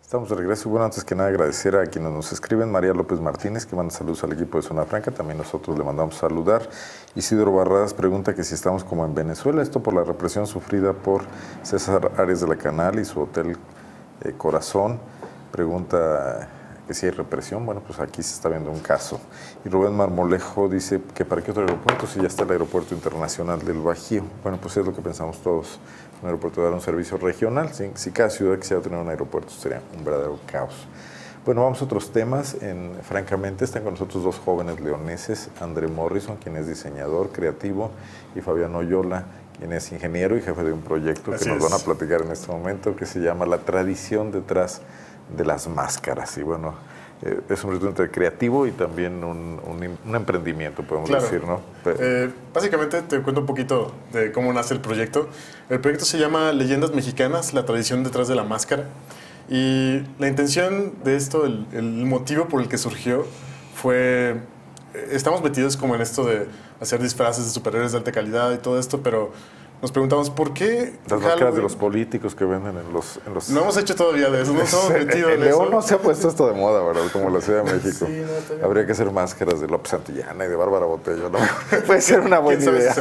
Estamos de regreso. Bueno, antes que nada agradecer a quienes nos escriben. María López Martínez, que manda saludos al equipo de Zona Franca. También nosotros le mandamos saludar. Isidro Barradas pregunta que si estamos como en Venezuela. Esto por la represión sufrida por César Arias de la Canal y su hotel Corazón. Pregunta que si hay represión. Bueno, pues aquí se está viendo un caso. Y Rubén Marmolejo dice que para qué otro aeropuerto si ya está el Aeropuerto Internacional del Bajío. Bueno, pues es lo que pensamos todos. Un aeropuerto dar un servicio regional. Si cada ciudad quisiera tener un aeropuerto sería un verdadero caos. Bueno, vamos a otros temas. Francamente, están con nosotros dos jóvenes leoneses, André Morrison, quien es diseñador creativo, y Fabián Oyola, quien es ingeniero y jefe de un proyecto que nos van a platicar en este momento, que se llama La tradición detrás de las máscaras. Y bueno, es un proyecto entre creativo y también un emprendimiento, podemos decir, ¿no? Básicamente te cuento un poquito de cómo nace el proyecto. El proyecto se llama Leyendas Mexicanas, la tradición detrás de la máscara. Y la intención de esto, el motivo por el que surgió fue... Estamos metidos como en esto de hacer disfraces de superhéroes de alta calidad y todo esto, pero nos preguntamos por qué las máscaras de los políticos que venden en los... No hemos hecho todavía de eso, no nos hemos metido en eso. León no se ha puesto esto de moda, ¿verdad? Como la Ciudad de México. Sí, no, habría que hacer máscaras de López Santillana y de Bárbara Botello, ¿no? Puede ser una buena idea.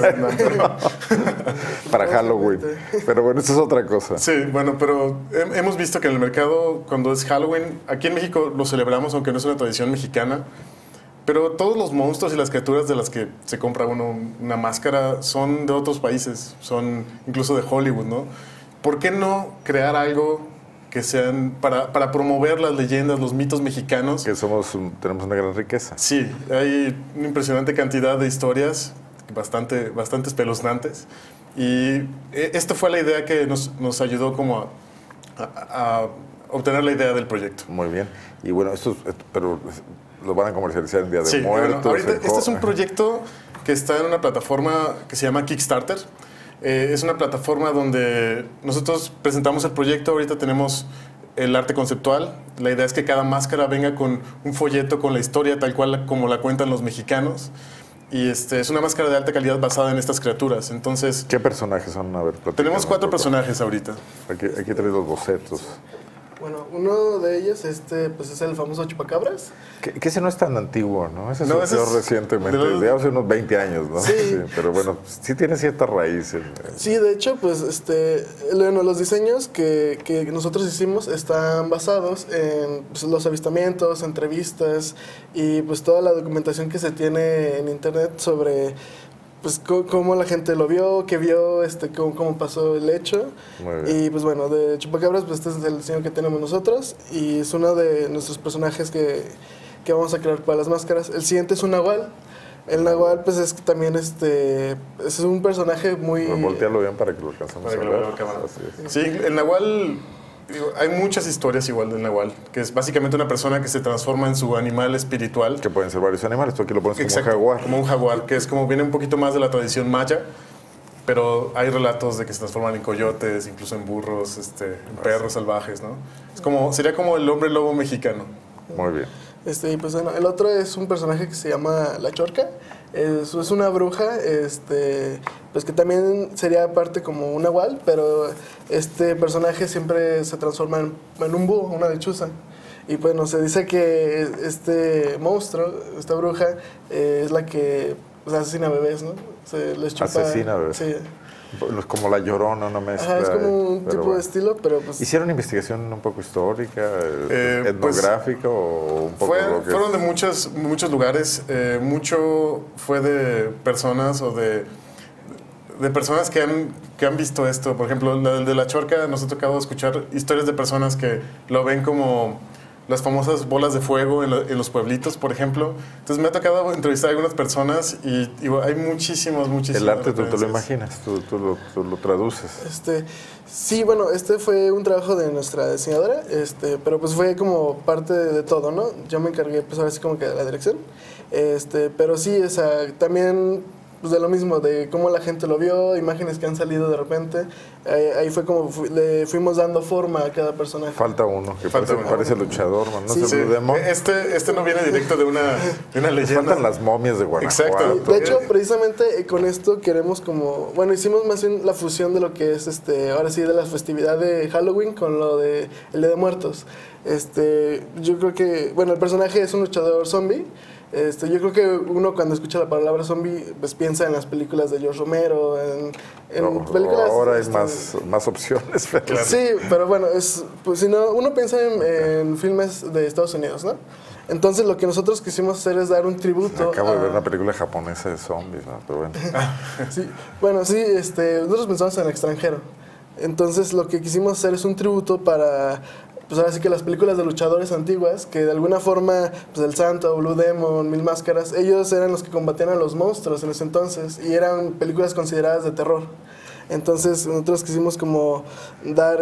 Para Halloween. Pero bueno, eso es otra cosa. Sí, bueno, pero hemos visto que en el mercado, cuando es Halloween, aquí en México lo celebramos, aunque no es una tradición mexicana, pero todos los monstruos y las criaturas de las que se compra uno una máscara son de otros países, son incluso de Hollywood, ¿no? ¿Por qué no crear algo que sean para promover las leyendas, los mitos mexicanos? Que tenemos una gran riqueza. Sí, hay una impresionante cantidad de historias, bastante espeluznantes. Y esta fue la idea que nos ayudó como a obtener la idea del proyecto. Muy bien. Y bueno, pero lo van a comercializar en Día de Muertos. Bueno, ahorita este es un proyecto que está en una plataforma que se llama Kickstarter. Es una plataforma donde nosotros presentamos el proyecto. Ahorita tenemos el arte conceptual. La idea es que cada máscara venga con un folleto con la historia tal cual como la cuentan los mexicanos. Y es una máscara de alta calidad basada en estas criaturas. Entonces, ¿qué personajes son? A ver, tenemos 4 personajes ahorita. Aquí traes los bocetos. Bueno, uno de ellos pues es el famoso Chupacabras. Que ese no es tan antiguo, ¿no? Ese surgió recientemente, desde hace unos 20 años, ¿no? Sí. Pero bueno, sí tiene ciertas raíces. Sí, de hecho, pues bueno, los diseños que nosotros hicimos están basados en pues, los avistamientos, entrevistas y pues toda la documentación que se tiene en internet sobre pues cómo la gente lo vio, qué vio, cómo pasó el hecho. Y pues bueno, de Chupacabras, pues este es el diseño que tenemos nosotros y es uno de nuestros personajes que vamos a crear para las máscaras. El siguiente es un nahual. El nahual, pues es también es un personaje muy... Voltealo bien para que lo alcancemos a ver. Sí, el nahual... Hay muchas historias igual del nahual, que es básicamente una persona que se transforma en su animal espiritual. Que pueden ser varios animales, tú aquí lo pones como un jaguar. Como un jaguar, que es como viene un poquito más de la tradición maya, pero hay relatos de que se transforman en coyotes, incluso en burros, en perros salvajes, ¿no? Sería como el hombre lobo mexicano. Muy bien. Y pues bueno, el otro es un personaje que se llama La Chorca. Es una bruja, pues que también sería parte como un nahual, pero este personaje siempre se transforma en un búho, una lechuza. Y bueno, se dice que este monstruo, esta bruja, es la que asesina bebés, ¿no? Se les chupa. Asesina bebés. Sí. Como La Llorona, una mezcla. Ajá, es como un tipo de estilo, pero pues... ¿Hicieron investigación un poco histórica, etnográfica pues, o un poco fueron de muchos lugares. Mucho fue de personas o de personas que han visto esto. Por ejemplo, el de La Chorca, nos ha tocado escuchar historias de personas que lo ven como las famosas bolas de fuego en los pueblitos, por ejemplo. Entonces me ha tocado entrevistar a algunas personas y hay muchísimas. El arte tú te lo imaginas, tú lo traduces. Sí, bueno, fue un trabajo de nuestra diseñadora, pero pues fue como parte de todo, ¿no? Yo me encargué pues ahora sí como que de la dirección, pero sí, o sea, también pues de lo mismo, de cómo la gente lo vio, imágenes que han salido de repente. ahí fue como le fuimos dando forma a cada personaje. Falta uno, que Falta parece luchador, ¿no? ¿No Sí, se sí. Blue Demon? Este no viene directo de una leyenda. Faltan las momias de Guanajuato. Exacto. De hecho, precisamente con esto queremos como... Bueno, hicimos más bien la fusión de lo que es, ahora sí, de la festividad de Halloween con lo de el Día de Muertos. Yo creo que... Bueno, el personaje es un luchador zombie. Yo creo que uno cuando escucha la palabra zombie pues piensa en las películas de George Romero, en películas... Ahora hay más opciones. Pero Claro. Sí, pero bueno, pues si no, uno piensa en filmes de Estados Unidos, ¿no? Entonces lo que nosotros quisimos hacer es dar un tributo. Acabo de ver una película japonesa de zombies, ¿no? Pero bueno. Sí, bueno, sí, nosotros pensamos en el extranjero. Entonces lo que quisimos hacer es un tributo para, pues ahora sí que las películas de luchadores antiguas, que de alguna forma, pues El Santo, Blue Demon, Mil Máscaras, ellos eran los que combatían a los monstruos en ese entonces y eran películas consideradas de terror. Entonces nosotros quisimos como dar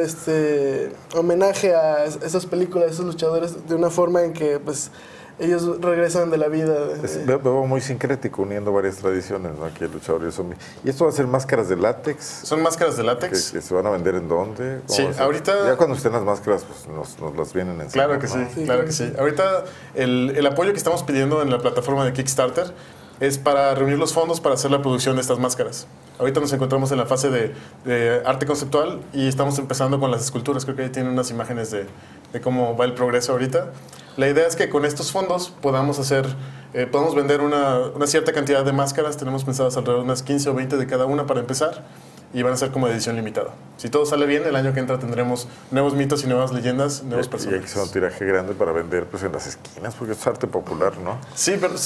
homenaje a esas películas, a esos luchadores, de una forma en que pues ellos regresan de la vida. Veo muy sincrético, uniendo varias tradiciones, ¿no? Aquí el luchador y el zombie. ¿Y esto va a ser máscaras de látex? Son máscaras de látex. ¿Que se van a vender en dónde? Sí, ahorita... Ya cuando estén las máscaras, pues nos las vienen encima. Claro que ¿no? sí, claro que sí. Ahorita el apoyo que estamos pidiendo en la plataforma de Kickstarter es para reunir los fondos para hacer la producción de estas máscaras. Ahorita nos encontramos en la fase de arte conceptual y estamos empezando con las esculturas. Creo que ahí tienen unas imágenes de cómo va el progreso ahorita. La idea es que con estos fondos podamos vender una cierta cantidad de máscaras. Tenemos pensadas alrededor de unas 15 o 20 de cada una para empezar y van a ser como de edición limitada. Si todo sale bien, el año que entra tendremos nuevos mitos y nuevas leyendas, nuevos Y hay que personajes. hacer un tiraje grande para vender pues en las esquinas, porque es arte popular, ¿no? Sí, pero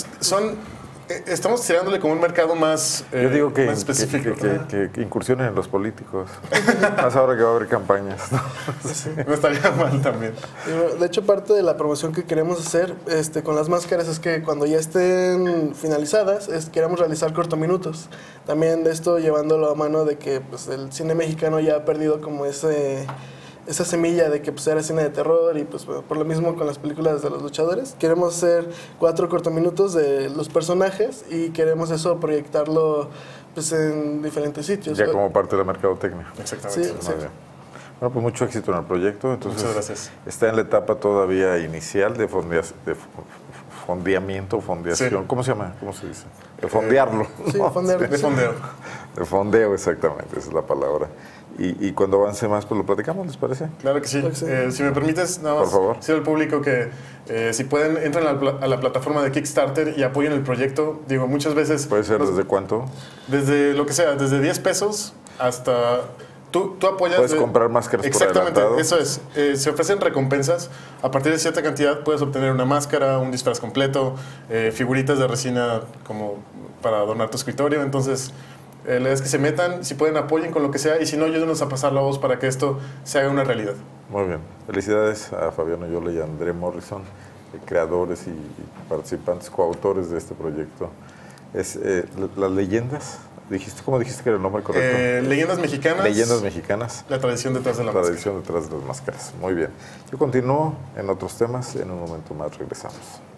estamos tirándole como un mercado más, Yo digo más específico. que incursionen en los políticos. Más ahora que va a haber campañas, ¿no? No estaría mal también. De hecho, parte de la promoción que queremos hacer con las máscaras es que cuando ya estén finalizadas, queremos realizar cortominutos. También de esto llevándolo a mano de que pues, el cine mexicano ya ha perdido como esa semilla de que pues, era cine de terror y pues por lo mismo con las películas de los luchadores. Queremos hacer 4 cortominutos de los personajes y queremos eso proyectarlo pues, en diferentes sitios. Ya como parte de la mercadotecnia. Exactamente. Sí, Muy bien. Bueno, pues mucho éxito en el proyecto. Entonces, Muchas gracias. Está en la etapa todavía inicial de fondeamiento, fondeación. Sí. ¿Cómo se llama? ¿Cómo se dice? De fondearlo. Sí, ¿no? fondearlo. De fondeo. De fondeo, exactamente, esa es la palabra. Y cuando avance más, pues lo platicamos, ¿les parece? Claro que sí. Claro que sí. Si me permites, nada más Por favor. decir al público que si pueden, entren a la plataforma de Kickstarter y apoyen el proyecto. Digo, muchas veces... ¿Puede ser desde cuánto? Desde lo que sea, desde 10 pesos hasta... Tú apoyas... Puedes comprar máscaras por Exactamente, adelantado. eso es. Se ofrecen recompensas. A partir de cierta cantidad puedes obtener una máscara, un disfraz completo, figuritas de resina como para adornar tu escritorio. Entonces, la idea es que se metan, si pueden apoyen con lo que sea y si no, ayúdenos a pasar la voz para que esto se haga una realidad. Muy bien. Felicidades a Fabiano Yola y a André Morrison, creadores y participantes, coautores de este proyecto. Las leyendas, ¿cómo dijiste que era el nombre correcto? Leyendas mexicanas. Leyendas mexicanas. La tradición detrás de la La máscara. tradición detrás de las máscaras. Muy bien. Yo continúo en otros temas. En un momento más regresamos.